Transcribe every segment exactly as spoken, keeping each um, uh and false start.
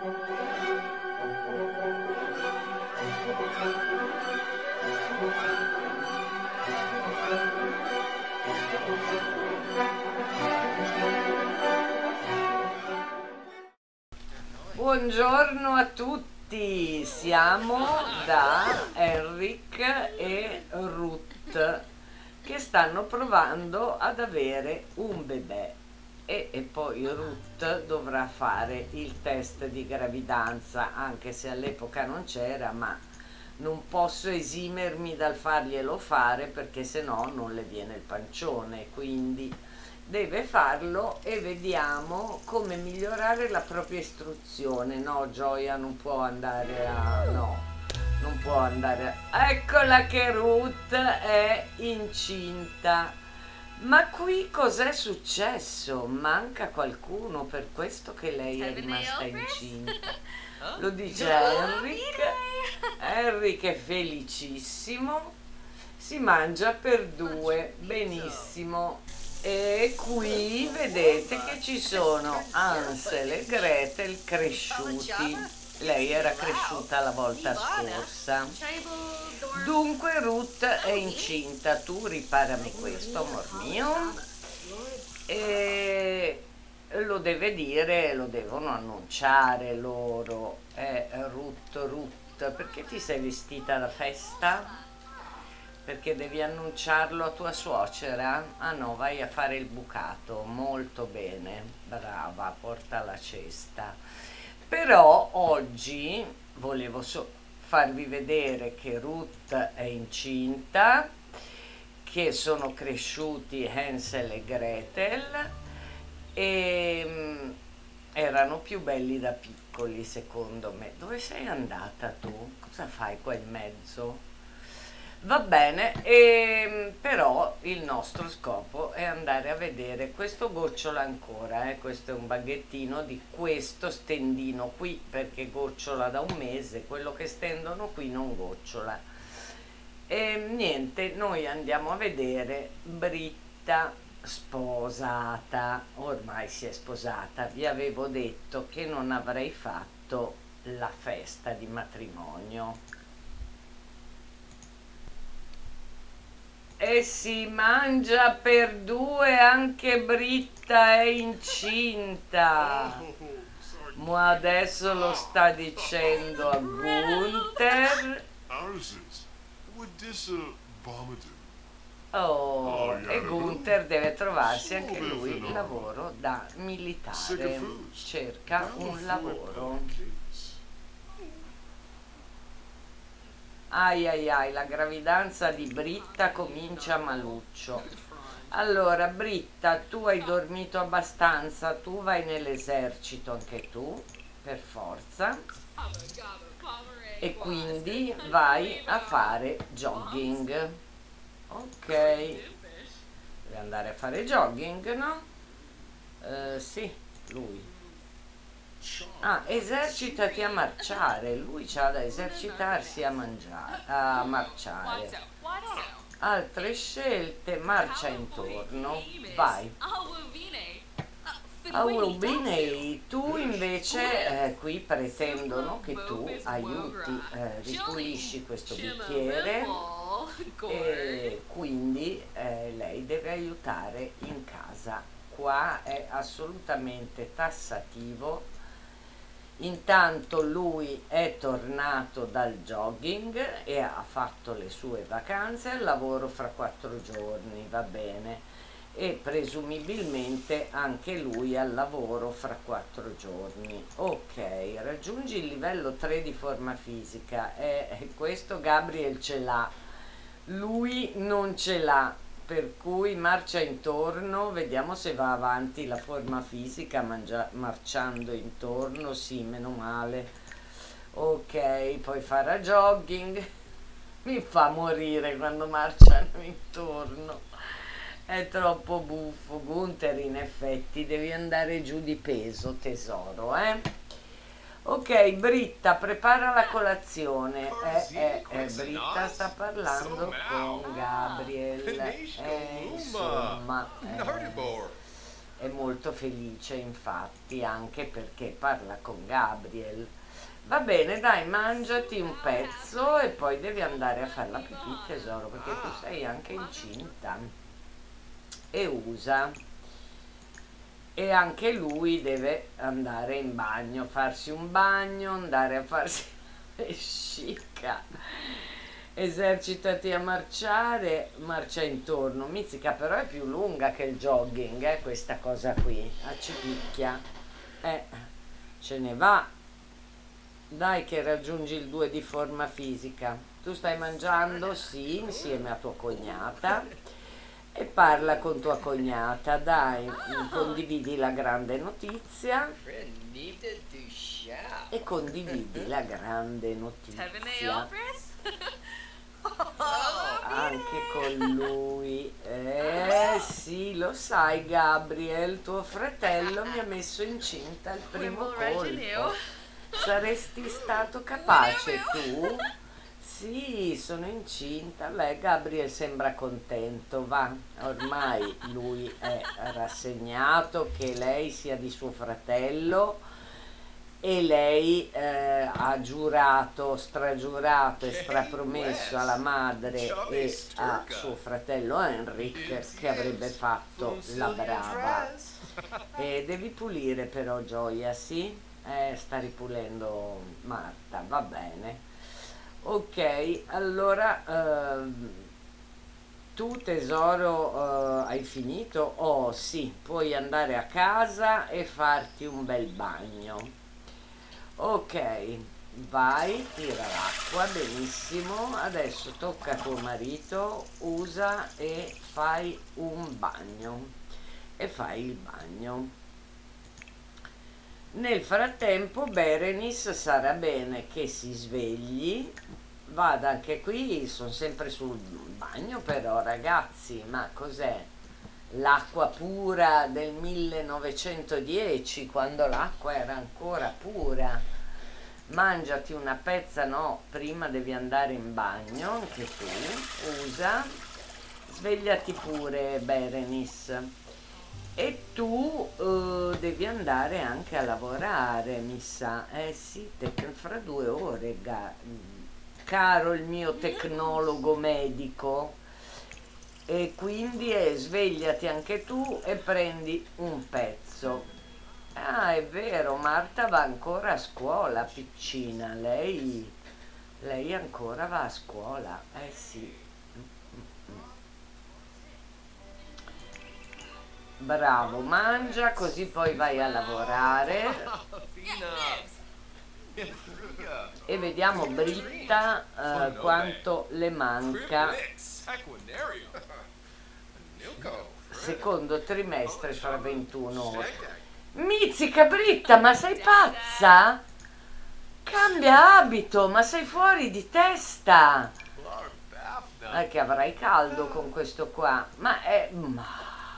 Buongiorno a tutti, siamo da Henrik e Ruth che stanno provando ad avere un bebè e, e poi Ruth dovrà fare il test di gravidanza, anche se all'epoca non c'era, ma non posso esimermi dal farglielo fare perché se no non le viene il pancione, quindi deve farlo e vediamo come migliorare la propria istruzione. No, Gioia non può andare a... no, non può andare a... Eccola che Ruth è incinta. Ma qui cos'è successo? Manca qualcuno, per questo che lei è rimasta incinta. Lo dice Henrik. Henrik è felicissimo. Si mangia per due, benissimo. E qui vedete che ci sono Hansel e Gretel cresciuti. Lei era cresciuta la volta scorsa. Dunque Ruth è incinta. Tu riparami questo, amor mio. E lo deve dire, lo devono annunciare loro. Eh, Ruth, Ruth, perché ti sei vestita da festa? Perché devi annunciarlo a tua suocera? Ah no, vai a fare il bucato, molto bene, brava, porta la cesta. Però oggi volevo so farvi vedere che Ruth è incinta, che sono cresciuti Hansel e Gretel e mh, erano più belli da piccoli secondo me. Dove sei andata tu? Cosa fai qua in mezzo? Va bene, e, però il nostro scopo è andare a vedere, questo gocciola ancora, eh, questo è un baghettino di questo stendino qui, perché gocciola da un mese, quello che stendono qui non gocciola. E niente, noi andiamo a vedere Britta sposata, ormai si è sposata, vi avevo detto che non avrei fatto la festa di matrimonio. E si mangia per due, anche Britta è incinta. Ma adesso lo sta dicendo a Gunther. Oh, e Gunther deve trovarsi anche lui lavoro da militare. Cerca un lavoro. Ai ai ai, la gravidanza di Britta comincia maluccio. Allora, Britta, tu hai dormito abbastanza, tu vai nell'esercito anche tu, per forza. E quindi vai a fare jogging. Ok. Devi andare a fare jogging, no? Uh, sì, lui. Ah, esercitati a marciare, lui c'ha da esercitarsi a mangiare, a marciare. Altre scelte, marcia intorno, vai. Aulubine, tu invece eh, qui pretendono che tu aiuti, eh, ripulisci questo bicchiere e quindi eh, lei deve aiutare in casa. Qua è assolutamente tassativo. Intanto lui è tornato dal jogging e ha fatto le sue vacanze al lavoro fra quattro giorni, va bene, e presumibilmente anche lui al lavoro fra quattro giorni. Ok, raggiungi il livello tre di forma fisica e questo Gabriel ce l'ha, lui non ce l'ha. Per cui marcia intorno, vediamo se va avanti la forma fisica mangia, marciando intorno, sì, meno male. Ok, poi farà jogging. Mi fa morire quando marciano intorno. È troppo buffo. Gunther, in effetti, devi andare giù di peso, tesoro, eh? Ok, Britta, prepara la colazione. Eh, eh, eh, Britta sta parlando con Gabriel. Eh, insomma, eh, è molto felice, infatti, anche perché parla con Gabriel. Va bene, dai, mangiati un pezzo e poi devi andare a fare la pipì, tesoro, perché tu sei anche incinta. E usa. E anche lui deve andare in bagno, farsi un bagno, andare a farsi la vescica. Esercitati a marciare, marcia intorno. Mizzica, però è più lunga che il jogging, eh, questa cosa qui. Ah, ci picchia. Eh, ce ne va. Dai che raggiungi il due di forma fisica. Tu stai mangiando? Sì, insieme a tua cognata. E parla con tua cognata, dai, condividi la grande notizia. E condividi la grande notizia. Anche con lui. Eh sì, lo sai Gabriel, tuo fratello mi ha messo incinta al primo colpo. Saresti stato capace tu? Sì, sono incinta. Beh, Gabriel sembra contento, va. Ormai lui è rassegnato che lei sia di suo fratello e lei eh, ha giurato, stragiurato e strapromesso alla madre e a suo fratello Henrik che avrebbe fatto la brava. E devi pulire però, Gioia, sì? Eh, sta ripulendo Marta, va bene. Ok, allora ehm, tu tesoro eh, hai finito? Oh sì, puoi andare a casa e farti un bel bagno. Ok, vai, tira l'acqua, benissimo. Adesso tocca a tuo marito, usa e fai un bagno. E fai il bagno. Nel frattempo Berenice sarà bene che si svegli, vada anche qui, sono sempre sul bagno però ragazzi, ma cos'è? L'acqua pura del millenovecentodieci, quando l'acqua era ancora pura. Mangiati una pezza, no, prima devi andare in bagno, anche tu, usa, svegliati pure Berenice. E tu uh, devi andare anche a lavorare, mi sa. Eh sì, te, fra due ore, ga, caro il mio tecnologo medico. E quindi eh, svegliati anche tu e prendi un pezzo. Ah, è vero, Marta va ancora a scuola, piccina. Lei, lei ancora va a scuola, eh sì. Bravo, mangia così poi vai a lavorare. E vediamo Britta eh, quanto le manca. Secondo trimestre fra ventuno ore. Mizzica Britta, ma sei pazza? Cambia abito, ma sei fuori di testa. Eh, che avrai caldo con questo qua. Ma è... Ma...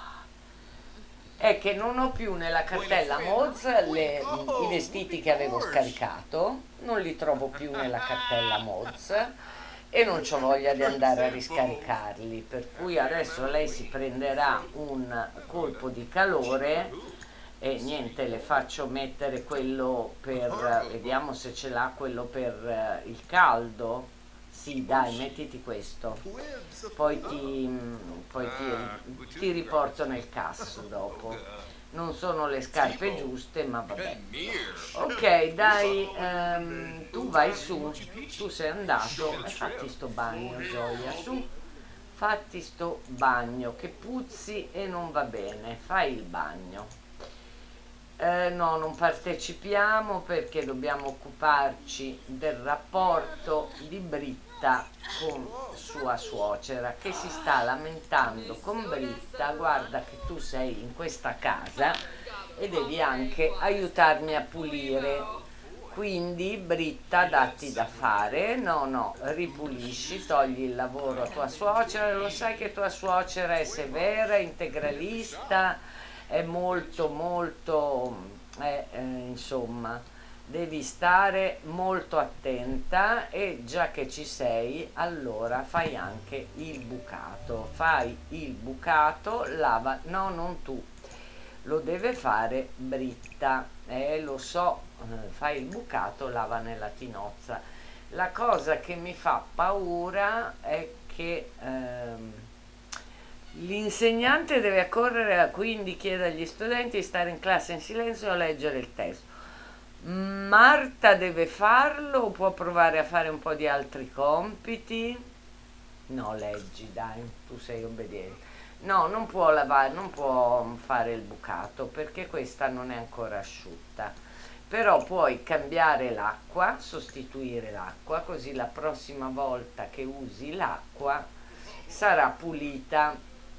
è che non ho più nella cartella Moz le, i vestiti che avevo scaricato, non li trovo più nella cartella Moz e non c'ho voglia di andare a riscaricarli, per cui adesso lei si prenderà un colpo di calore e niente, le faccio mettere quello per, vediamo se ce l'ha quello per il caldo. Sì, dai, mettiti questo, poi ti, poi ti, ti riporto nel casso dopo. Non sono le scarpe giuste, ma vabbè. Ok, dai, ehm, tu vai su, tu sei andato e fatti sto bagno, Gioia, su. Fatti sto bagno, che puzzi e non va bene, fai il bagno. Eh, no, non partecipiamo perché dobbiamo occuparci del rapporto di Britta con sua suocera che si sta lamentando con Britta. Guarda che tu sei in questa casa e devi anche aiutarmi a pulire, quindi Britta datti da fare. No, no, ripulisci, togli il lavoro a tua suocera. Lo sai che tua suocera è severa, integralista, è molto molto eh, eh, insomma devi stare molto attenta, e già che ci sei allora fai anche il bucato, fai il bucato, lava, no non tu, lo deve fare Britta. Eh, lo so, eh, fai il bucato, lava nella tinozza. La cosa che mi fa paura è che ehm, l'insegnante deve accorrere, quindi chiede agli studenti di stare in classe in silenzio e a leggere il testo. Marta deve farlo o può provare a fare un po' di altri compiti? No, leggi, dai, tu sei obbediente. No, non può lavare, non può fare il bucato perché questa non è ancora asciutta. Però puoi cambiare l'acqua, sostituire l'acqua, così la prossima volta che usi l'acqua sarà pulita.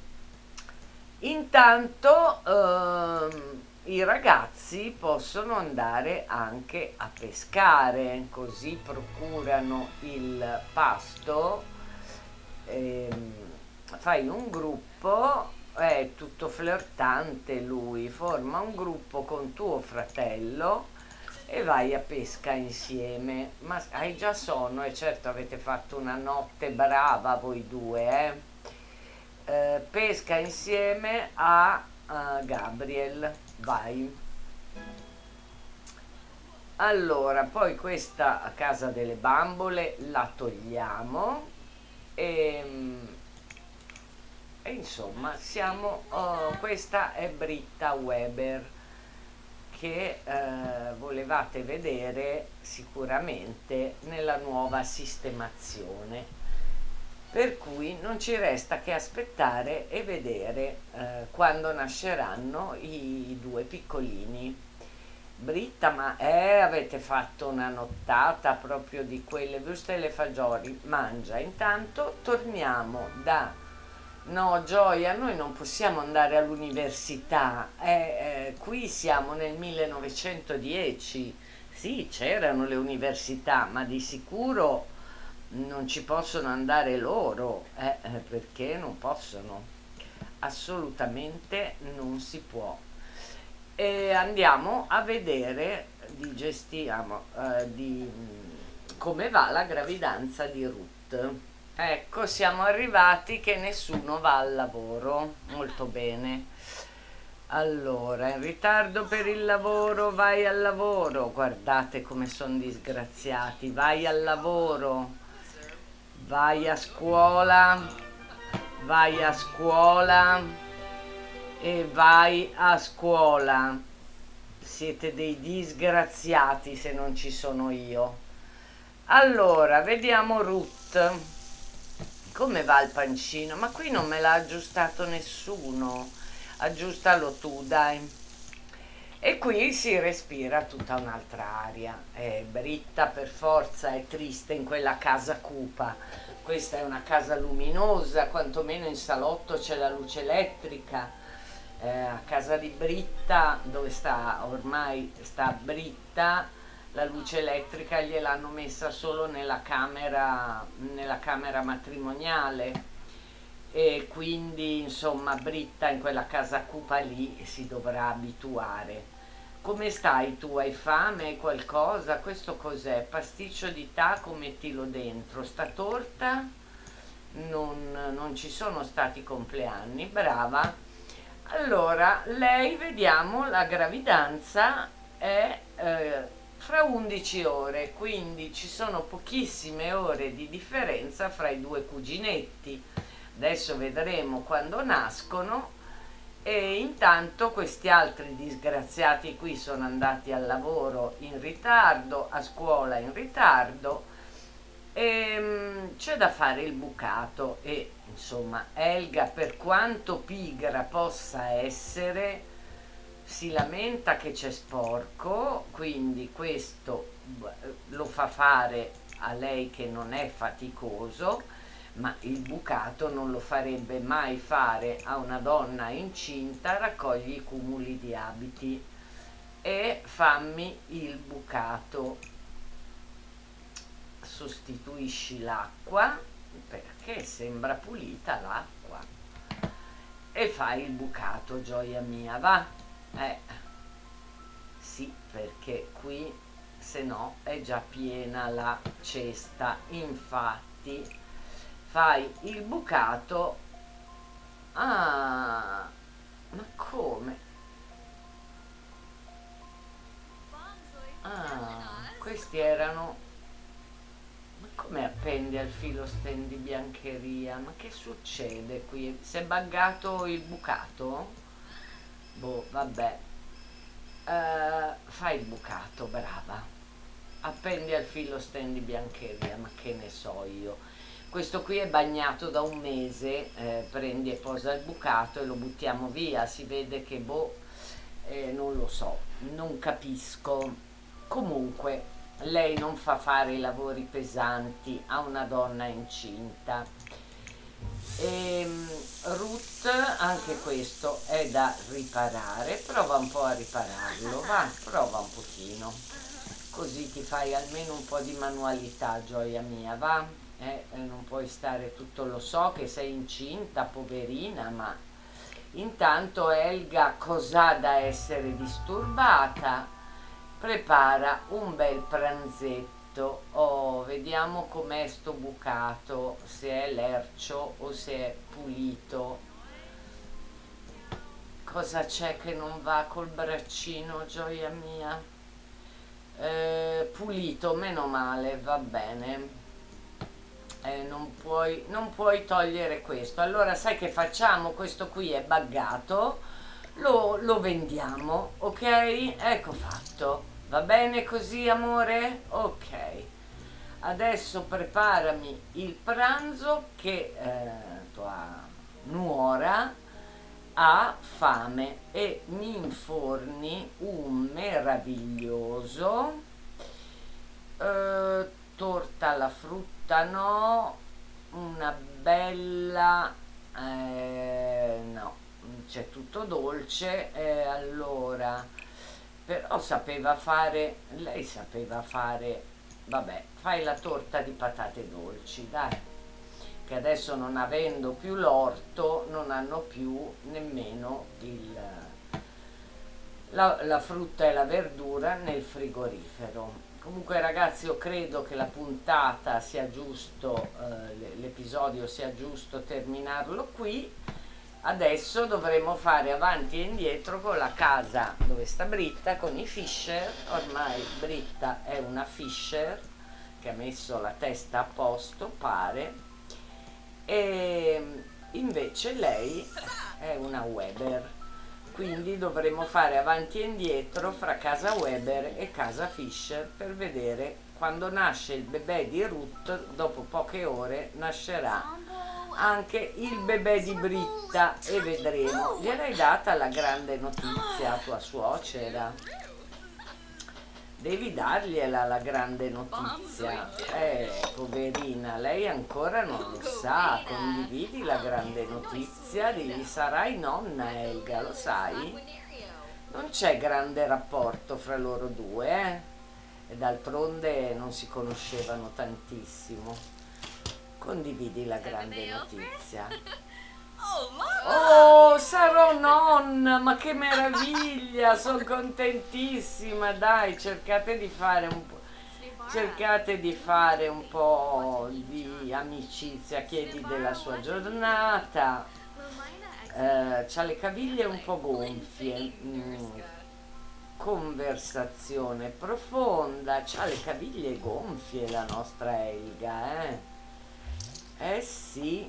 Intanto ehm, i ragazzi possono andare anche a pescare, così procurano il pasto. ehm, Fai un gruppo, è tutto flirtante lui, forma un gruppo con tuo fratello e vai a pesca insieme. Ma hai già sonno e certo avete fatto una notte brava voi due, eh? Eh, pesca insieme a, a Gabriel, vai. Allora, poi questa casa delle bambole la togliamo e, e insomma siamo, oh, questa è Britta Weber che eh, volevate vedere sicuramente nella nuova sistemazione, per cui non ci resta che aspettare e vedere eh, quando nasceranno i, i due piccolini. Britta, ma eh, avete fatto una nottata proprio di quelle, visto le fagioli, mangia. Intanto torniamo da... No, Gioia, noi non possiamo andare all'università, eh, eh, qui siamo nel millenovecentodieci, sì, c'erano le università, ma di sicuro non ci possono andare loro, eh, eh, perché non possono, assolutamente non si può. E andiamo a vedere, digestiamo, eh, di mm, come va la gravidanza di Ruth. Ecco, siamo arrivati che nessuno va al lavoro, molto bene. Allora, in ritardo per il lavoro, vai al lavoro. Guardate come sono disgraziati, vai al lavoro, vai a scuola, vai a scuola e vai a scuola. Siete dei disgraziati se non ci sono io. Allora, vediamo Ruth. Come va il pancino? Ma qui non me l'ha aggiustato nessuno. Aggiustalo tu, dai. E qui si respira tutta un'altra aria. Eh, Britta per forza è triste in quella casa cupa. Questa è una casa luminosa, quantomeno in salotto c'è la luce elettrica. Eh, a casa di Britta, dove sta ormai sta Britta, la luce elettrica gliel'hanno messa solo nella camera, nella camera matrimoniale. E quindi insomma Britta in quella casa cupa lì si dovrà abituare. Come stai tu? Hai fame? Hai qualcosa? Questo cos'è? Pasticcio di taco, mettilo dentro. Sta torta? Non, non ci sono stati compleanni, brava. Allora, lei, vediamo, la gravidanza è eh, fra undici ore, quindi ci sono pochissime ore di differenza fra i due cuginetti. Adesso vedremo quando nascono. E intanto questi altri disgraziati qui sono andati al lavoro in ritardo, a scuola in ritardo, e mm, c'è da fare il bucato e insomma Elga, per quanto pigra possa essere, si lamenta che c'è sporco, quindi questo lo fa fare a lei che non è faticoso, ma il bucato non lo farebbe mai fare a una donna incinta. Raccogli i cumuli di abiti e fammi il bucato. Sostituisci l'acqua perché sembra pulita l'acqua e fai il bucato, gioia mia, va? Eh sì, perché qui se no è già piena la cesta. Infatti fai il bucato. Ah, ma come? questi erano... Ma come appendi al filo stendi biancheria? Ma che succede qui? Si è buggato il bucato? Boh, vabbè. Uh, fai il bucato, brava. Appendi al filo stendi biancheria, ma che ne so io. Questo qui è bagnato da un mese, eh, prendi e posa il bucato e lo buttiamo via. Si vede che boh, eh, non lo so, non capisco. Comunque lei non fa fare i lavori pesanti a una donna incinta. E Ruth, anche questo è da riparare. Prova un po' a ripararlo, va, prova un pochino, così ti fai almeno un po' di manualità, gioia mia, va. Eh, non puoi stare tutto, lo so che sei incinta, poverina, ma intanto Elga cos'ha da essere disturbata? Prepara un bel pranzetto. Oh, vediamo com'è sto bucato, se è lercio o se è pulito. Cosa c'è che non va col braccino, gioia mia? Eh, pulito, meno male, va bene. Eh, non puoi, non puoi togliere questo. Allora sai che facciamo? Questo qui è buggato, lo, lo vendiamo, ok? Ecco fatto. Va bene così, amore? Ok. Adesso preparami il pranzo che eh, tua nuora ha fame e mi inforni un meraviglioso eh, torta alla frutta, no, una bella eh, no, c'è tutto dolce, eh, allora però sapeva fare, lei sapeva fare, vabbè, fai la torta di patate dolci, dai, che adesso non avendo più l'orto non hanno più nemmeno il, la, la frutta e la verdura nel frigorifero. Comunque ragazzi, io credo che la puntata sia giusto, eh, l'episodio sia giusto terminarlo qui. Adesso dovremo fare avanti e indietro con la casa dove sta Britta, con i Fisher. Ormai Britta è una Fisher che ha messo la testa a posto, pare, e invece lei è una Weber. Quindi dovremo fare avanti e indietro fra casa Weber e casa Fisher per vedere quando nasce il bebè di Ruth. Dopo poche ore nascerà anche il bebè di Britta e vedremo. Gliel'hai data la grande notizia a tua suocera? Devi dargliela la grande notizia. Eh, poverina, lei ancora non lo sa. Condividi la grande notizia, digli sarai nonna Elga, lo sai? Non c'è grande rapporto fra loro due, eh? E d'altronde non si conoscevano tantissimo. Condividi la grande notizia. Oh, sarò nonna, ma che meraviglia, sono contentissima. Dai, cercate di fare un po', cercate di fare un po' di amicizia, chiedi della sua giornata. Eh, c'ha le caviglie un po' gonfie. Mm. Conversazione profonda, c'ha le caviglie gonfie la nostra Elga, eh? Eh sì.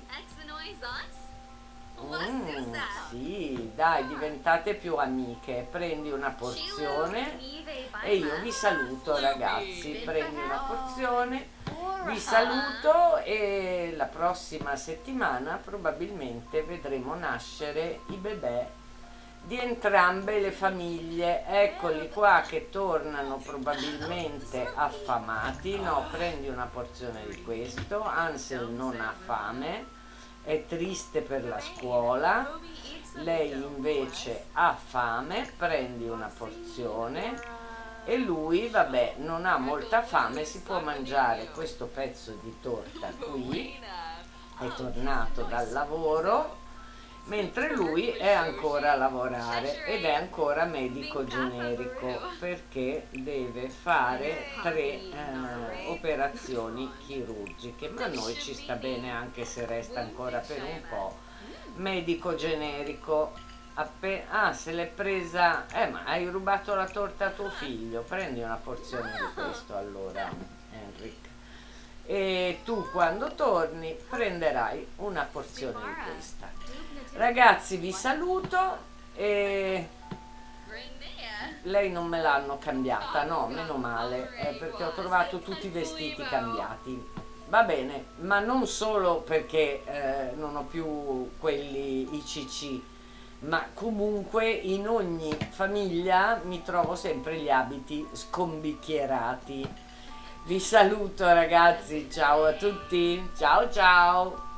Mm, sì, dai, diventate più amiche. Prendi una porzione e io vi saluto, ragazzi. Prendi una porzione, vi saluto e la prossima settimana probabilmente vedremo nascere i bebè di entrambe le famiglie. Eccoli qua che tornano probabilmente affamati. No, prendi una porzione di questo. Ansel non ha fame, è triste per la scuola. Lei invece ha fame, prendi una porzione. E lui, vabbè, non ha molta fame, si può mangiare questo pezzo di torta qui. È tornato dal lavoro, mentre lui è ancora a lavorare ed è ancora medico generico perché deve fare tre eh, operazioni chirurgiche, ma a noi ci sta bene anche se resta ancora per un po' medico generico. Appena, ah, se l'è presa, eh, ma hai rubato la torta a tuo figlio, prendi una porzione di questo allora, Enric. E tu quando torni prenderai una porzione di questa. Ragazzi, vi saluto e lei non me l'hanno cambiata, no, meno male, eh, perché ho trovato tutti i vestiti cambiati. Va bene, ma non solo perché eh, non ho più quelli I C C, ma comunque in ogni famiglia mi trovo sempre gli abiti scombicchierati. Vi saluto ragazzi, ciao a tutti, ciao ciao!